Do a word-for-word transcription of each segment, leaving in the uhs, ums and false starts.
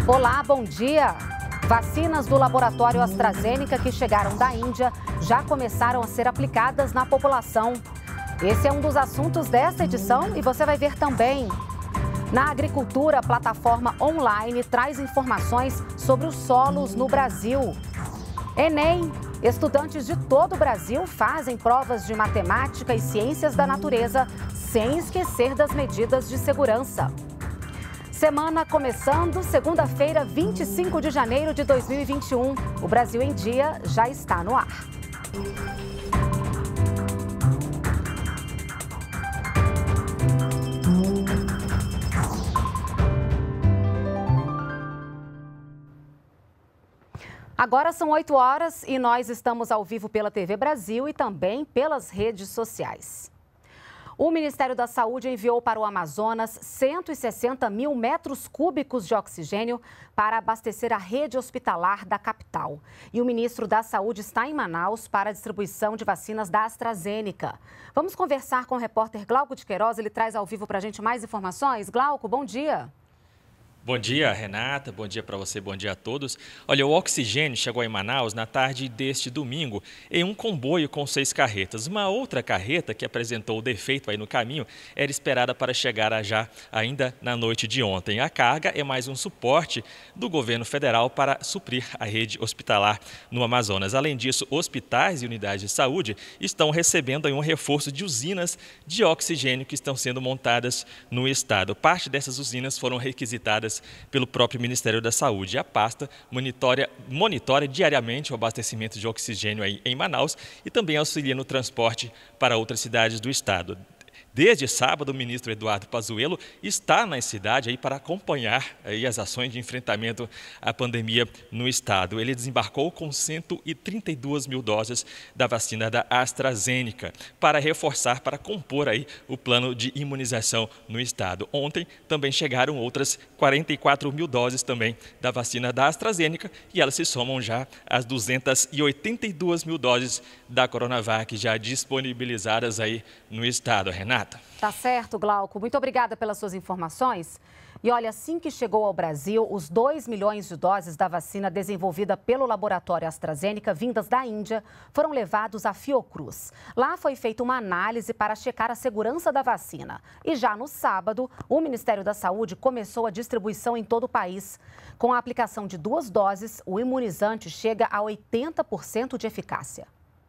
Olá, bom dia! Vacinas do laboratório AstraZeneca que chegaram da Índia já começaram a ser aplicadas na população. Esse é um dos assuntos desta edição e você vai ver também. Na agricultura, a plataforma online traz informações sobre os solos no Brasil. Enem, estudantes de todo o Brasil fazem provas de matemática e ciências da natureza sem esquecer das medidas de segurança. Semana começando, segunda-feira, vinte e cinco de janeiro de dois mil e vinte e um. O Brasil em Dia já está no ar. Agora são oito horas e nós estamos ao vivo pela T V Brasil e também pelas redes sociais. O Ministério da Saúde enviou para o Amazonas cento e sessenta mil metros cúbicos de oxigênio para abastecer a rede hospitalar da capital. E o ministro da Saúde está em Manaus para a distribuição de vacinas da AstraZeneca. Vamos conversar com o repórter Glauco de Queiroz, ele traz ao vivo para a gente mais informações. Glauco, bom dia. Bom dia, Renata. Bom dia para você, bom dia a todos. Olha, o oxigênio chegou em Manaus na tarde deste domingo em um comboio com seis carretas. Uma outra carreta que apresentou defeito aí no caminho era esperada para chegar já ainda na noite de ontem. A carga é mais um suporte do governo federal para suprir a rede hospitalar no Amazonas. Além disso, hospitais e unidades de saúde estão recebendo aí um reforço de usinas de oxigênio que estão sendo montadas no estado. Parte dessas usinas foram requisitadas pelo próprio Ministério da Saúde. A pasta monitora, monitora diariamente o abastecimento de oxigênio aí em Manaus e também auxilia no transporte para outras cidades do estado. Desde sábado, o ministro Eduardo Pazuello está na cidade aí para acompanhar aí as ações de enfrentamento à pandemia no estado. Ele desembarcou com cento e trinta e duas mil doses da vacina da AstraZeneca para reforçar, para compor aí o plano de imunização no estado. Ontem também chegaram outras quarenta e quatro mil doses também da vacina da AstraZeneca e elas se somam já às duzentas e oitenta e duas mil doses da Coronavac já disponibilizadas aí no estado. Renata. Tá certo, Glauco. Muito obrigada pelas suas informações. E olha, assim que chegou ao Brasil, os dois milhões de doses da vacina desenvolvida pelo laboratório AstraZeneca, vindas da Índia, foram levados à Fiocruz. Lá foi feita uma análise para checar a segurança da vacina. E já no sábado, o Ministério da Saúde começou a distribuição em todo o país. Com a aplicação de duas doses, o imunizante chega a oitenta por cento de eficácia.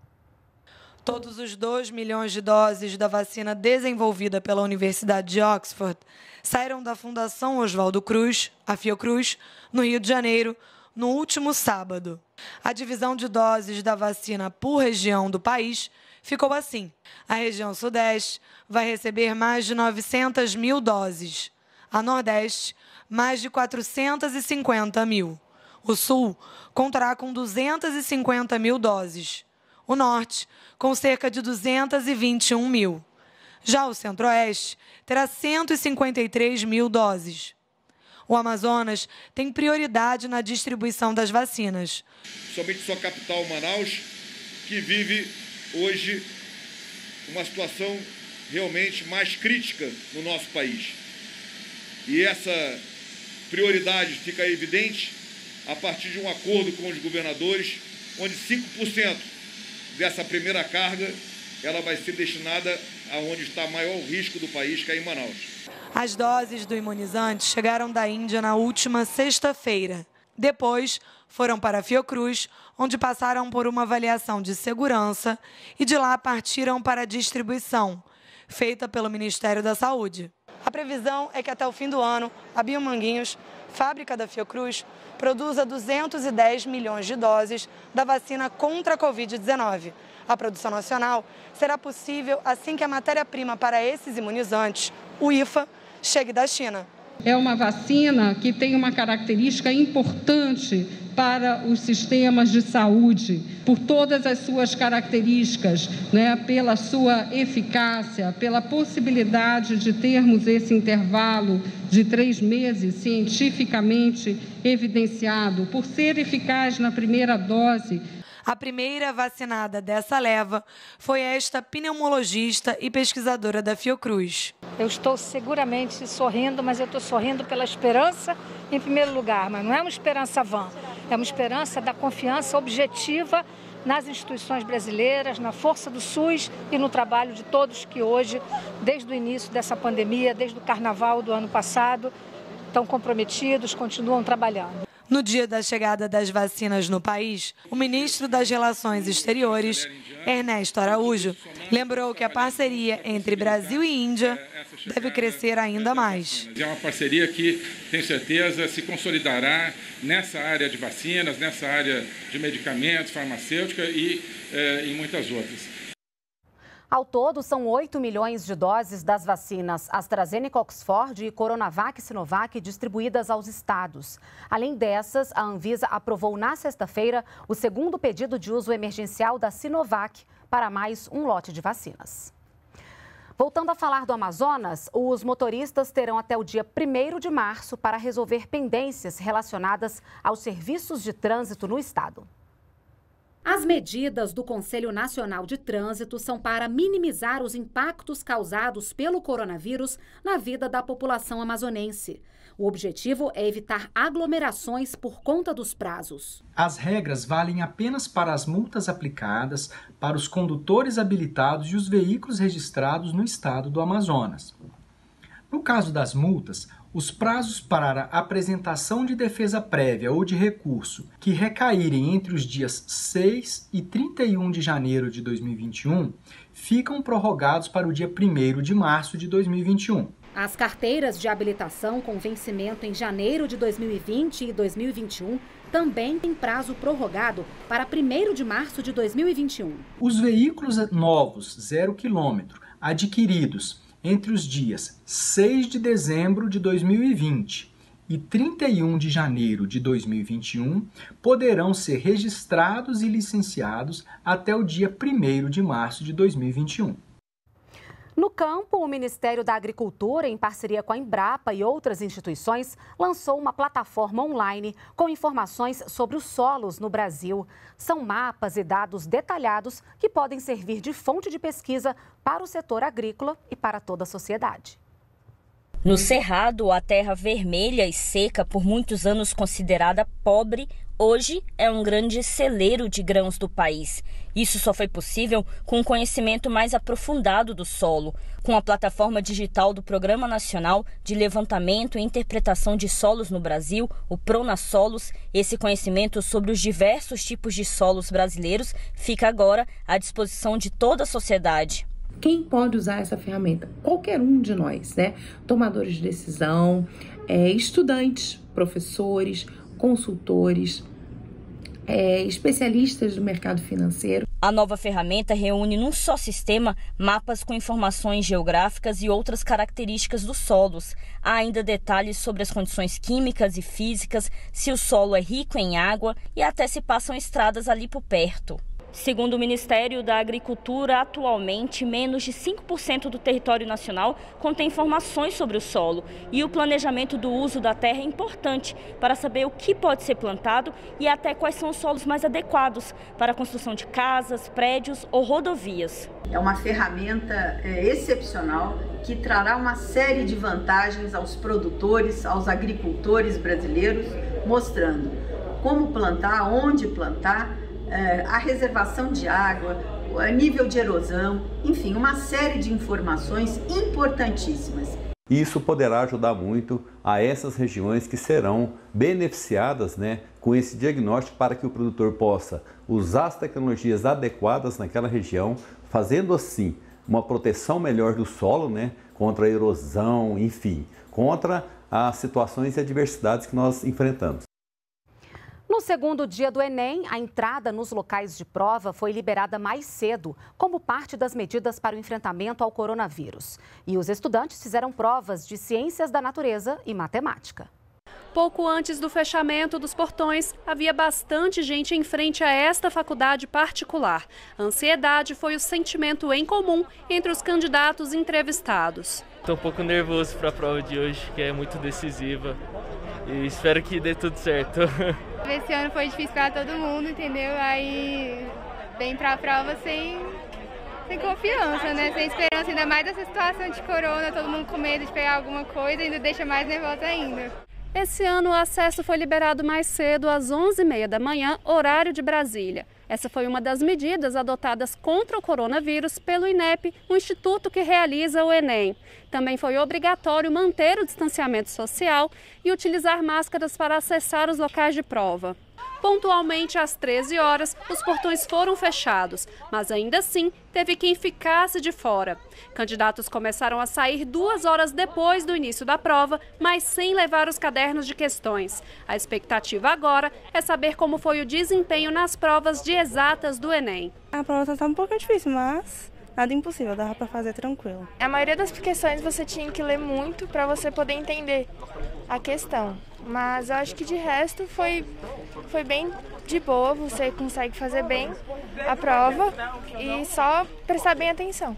Todos os dois milhões de doses da vacina desenvolvida pela Universidade de Oxford saíram da Fundação Oswaldo Cruz, a Fiocruz, no Rio de Janeiro, no último sábado. A divisão de doses da vacina por região do país ficou assim. A região Sudeste vai receber mais de novecentas mil doses. A Nordeste, mais de quatrocentas e cinquenta mil. O Sul contará com duzentas e cinquenta mil doses. O Norte, com cerca de duzentas e vinte e um mil. Já o Centro-Oeste terá cento e cinquenta e três mil doses. O Amazonas tem prioridade na distribuição das vacinas. Somente sua capital, Manaus, que vive hoje uma situação realmente mais crítica no nosso país. E essa prioridade fica evidente a partir de um acordo com os governadores, onde cinco por cento dessa primeira carga, ela vai ser destinada aonde está maior risco do país, que é em Manaus. As doses do imunizante chegaram da Índia na última sexta-feira. Depois, foram para a Fiocruz, onde passaram por uma avaliação de segurança e de lá partiram para a distribuição, feita pelo Ministério da Saúde. A previsão é que até o fim do ano, a Biomanguinhos, fábrica da Fiocruz, produza duzentos e dez milhões de doses da vacina contra a covid dezenove. A produção nacional será possível assim que a matéria-prima para esses imunizantes, o I F A, chegue da China. É uma vacina que tem uma característica importante para os sistemas de saúde, por todas as suas características, né, pela sua eficácia, pela possibilidade de termos esse intervalo de três meses cientificamente evidenciado, por ser eficaz na primeira dose. A primeira vacinada dessa leva foi esta pneumologista e pesquisadora da Fiocruz. Eu estou seguramente sorrindo, mas eu estou sorrindo pela esperança em primeiro lugar, mas não é uma esperança vã, é uma esperança da confiança objetiva nas instituições brasileiras, na força do SUS e no trabalho de todos que hoje, desde o início dessa pandemia, desde o carnaval do ano passado, estão comprometidos, continuam trabalhando. No dia da chegada das vacinas no país, o ministro das Relações Exteriores, Ernesto Araújo, lembrou que a parceria entre Brasil e Índia deve crescer ainda mais. É uma parceria que, tenho certeza, se consolidará nessa área de vacinas, nessa área de medicamentos, farmacêutica e eh, em muitas outras. Ao todo, são oito milhões de doses das vacinas AstraZeneca, Oxford e Coronavac Sinovac distribuídas aos estados. Além dessas, a Anvisa aprovou na sexta-feira o segundo pedido de uso emergencial da Sinovac para mais um lote de vacinas. Voltando a falar do Amazonas, os motoristas terão até o dia primeiro de março para resolver pendências relacionadas aos serviços de trânsito no estado. As medidas do Conselho Nacional de Trânsito são para minimizar os impactos causados pelo coronavírus na vida da população amazonense. O objetivo é evitar aglomerações por conta dos prazos. As regras valem apenas para as multas aplicadas para os condutores habilitados e os veículos registrados no estado do Amazonas. No caso das multas, os prazos para a apresentação de defesa prévia ou de recurso que recaírem entre os dias seis e trinta e um de janeiro de dois mil e vinte e um ficam prorrogados para o dia primeiro de março de dois mil e vinte e um. As carteiras de habilitação com vencimento em janeiro de dois mil e vinte e dois mil e vinte e um também têm prazo prorrogado para primeiro de março de dois mil e vinte e um. Os veículos novos zero quilômetro adquiridos entre os dias seis de dezembro de dois mil e vinte e trinta e um de janeiro de dois mil e vinte e um poderão ser registrados e licenciados até o dia primeiro de março de dois mil e vinte e um. No campo, o Ministério da Agricultura, em parceria com a Embrapa e outras instituições, lançou uma plataforma online com informações sobre os solos no Brasil. São mapas e dados detalhados que podem servir de fonte de pesquisa para o setor agrícola e para toda a sociedade. No Cerrado, a terra vermelha e seca, por muitos anos considerada pobre, hoje é um grande celeiro de grãos do país. Isso só foi possível com um conhecimento mais aprofundado do solo. Com a plataforma digital do Programa Nacional de Levantamento e Interpretação de Solos no Brasil, o PronaSolos, esse conhecimento sobre os diversos tipos de solos brasileiros fica agora à disposição de toda a sociedade. Quem pode usar essa ferramenta? Qualquer um de nós, né? Tomadores de decisão, é, estudantes, professores, consultores, é, especialistas do mercado financeiro. A nova ferramenta reúne num só sistema mapas com informações geográficas e outras características dos solos. Há ainda detalhes sobre as condições químicas e físicas, se o solo é rico em água e até se passam estradas ali por perto. Segundo o Ministério da Agricultura, atualmente menos de cinco por cento do território nacional contém informações sobre o solo. E o planejamento do uso da terra é importante para saber o que pode ser plantado e até quais são os solos mais adequados para a construção de casas, prédios ou rodovias. É uma ferramenta é, excepcional que trará uma série de vantagens aos produtores, aos agricultores brasileiros, mostrando como plantar, onde plantar, a reservação de água, o nível de erosão, enfim, uma série de informações importantíssimas. Isso poderá ajudar muito a essas regiões que serão beneficiadas, né, com esse diagnóstico para que o produtor possa usar as tecnologias adequadas naquela região, fazendo assim uma proteção melhor do solo, né, contra a erosão, enfim, contra as situações e adversidades que nós enfrentamos. No segundo dia do Enem, a entrada nos locais de prova foi liberada mais cedo, como parte das medidas para o enfrentamento ao coronavírus. E os estudantes fizeram provas de ciências da natureza e matemática. Pouco antes do fechamento dos portões, havia bastante gente em frente a esta faculdade particular. A ansiedade foi o sentimento em comum entre os candidatos entrevistados. Estou um pouco nervoso para a prova de hoje, que é muito decisiva. e espero que dê tudo certo. Esse ano foi difícil para todo mundo, entendeu? Aí vem para a prova sem, sem confiança, né? Sem esperança, ainda mais dessa situação de corona, todo mundo com medo de pegar alguma coisa, ainda deixa mais nervosa ainda. Esse ano o acesso foi liberado mais cedo, às onze e meia da manhã, horário de Brasília. Essa foi uma das medidas adotadas contra o coronavírus pelo INEP, o instituto que realiza o Enem. Também foi obrigatório manter o distanciamento social e utilizar máscaras para acessar os locais de prova. Pontualmente às treze horas, os portões foram fechados, mas ainda assim teve quem ficasse de fora. Candidatos começaram a sair duas horas depois do início da prova, mas sem levar os cadernos de questões. A expectativa agora é saber como foi o desempenho nas provas de exatas do Enem. A prova está um pouco difícil, mas nada impossível, dava para fazer tranquilo. A maioria das questões você tinha que ler muito para você poder entender a questão. Mas eu acho que de resto foi, foi bem de boa, você consegue fazer bem a prova e só prestar bem atenção.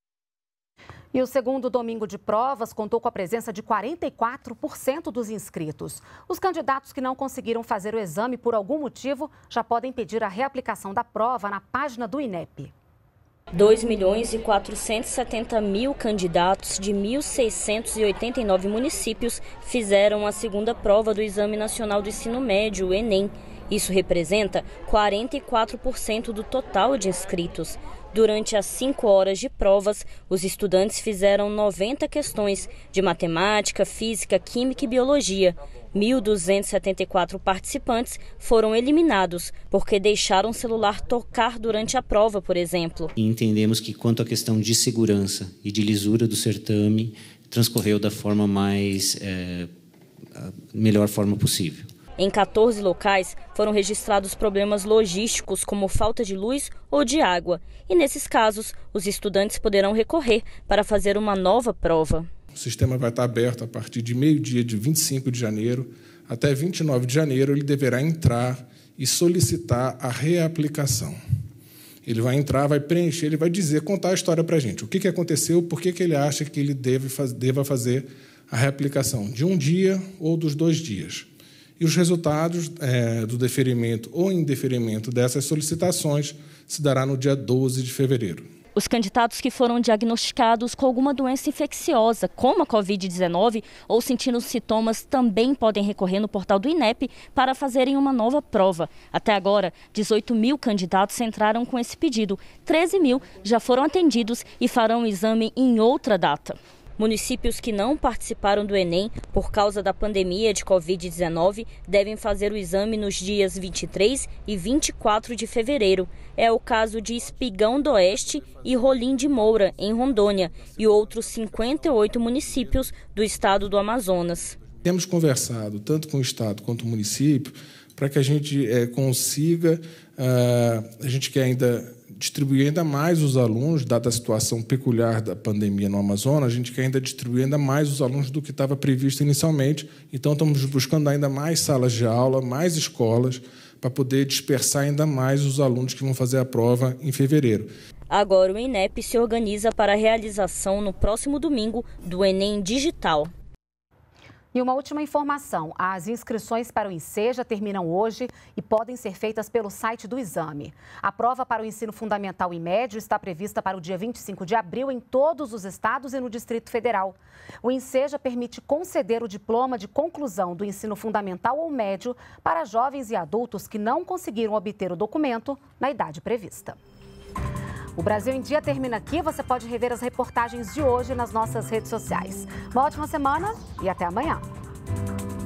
E o segundo domingo de provas contou com a presença de quarenta e quatro por cento dos inscritos. Os candidatos que não conseguiram fazer o exame por algum motivo já podem pedir a reaplicação da prova na página do INEP. dois milhões e quatrocentos e setenta mil candidatos de mil seiscentos e oitenta e nove municípios fizeram a segunda prova do Exame Nacional do Ensino Médio, o Enem. Isso representa quarenta e quatro por cento do total de inscritos. Durante as cinco horas de provas, os estudantes fizeram noventa questões de matemática, física, química e biologia. mil duzentos e setenta e quatro participantes foram eliminados porque deixaram o celular tocar durante a prova, por exemplo. E entendemos que, quanto à questão de segurança e de lisura do certame, transcorreu da forma mais, é, a melhor forma possível. Em quatorze locais foram registrados problemas logísticos, como falta de luz ou de água. E nesses casos, os estudantes poderão recorrer para fazer uma nova prova. O sistema vai estar aberto a partir de meio-dia de vinte e cinco de janeiro até vinte e nove de janeiro. Ele deverá entrar e solicitar a reaplicação. Ele vai entrar, vai preencher, ele vai dizer, contar a história para a gente. O que, que aconteceu, por que, que ele acha que ele deve, deva fazer a reaplicação de um dia ou dos dois dias. E os resultados é, do deferimento ou indeferimento dessas solicitações se dará no dia doze de fevereiro. Os candidatos que foram diagnosticados com alguma doença infecciosa, como a covid dezenove, ou sentindo sintomas, também podem recorrer no portal do INEP para fazerem uma nova prova. Até agora, dezoito mil candidatos entraram com esse pedido. treze mil já foram atendidos e farão o exame em outra data. Municípios que não participaram do Enem por causa da pandemia de covid dezenove devem fazer o exame nos dias vinte e três e vinte e quatro de fevereiro. É o caso de Espigão do Oeste e Rolim de Moura, em Rondônia, e outros cinquenta e oito municípios do estado do Amazonas. Temos conversado tanto com o estado quanto o município para que a gente é, consiga, uh, a gente quer ainda distribuir ainda mais os alunos, dada a situação peculiar da pandemia no Amazonas, a gente quer ainda distribuir ainda mais os alunos do que estava previsto inicialmente. Então, estamos buscando ainda mais salas de aula, mais escolas, para poder dispersar ainda mais os alunos que vão fazer a prova em fevereiro. Agora, o INEP se organiza para a realização no próximo domingo do Enem Digital. E uma última informação, as inscrições para o INSEJA terminam hoje e podem ser feitas pelo site do exame. A prova para o ensino fundamental e médio está prevista para o dia vinte e cinco de abril em todos os estados e no Distrito Federal. O INSEJA permite conceder o diploma de conclusão do ensino fundamental ou médio para jovens e adultos que não conseguiram obter o documento na idade prevista. O Brasil em Dia termina aqui. Você pode rever as reportagens de hoje nas nossas redes sociais. Uma ótima semana e até amanhã.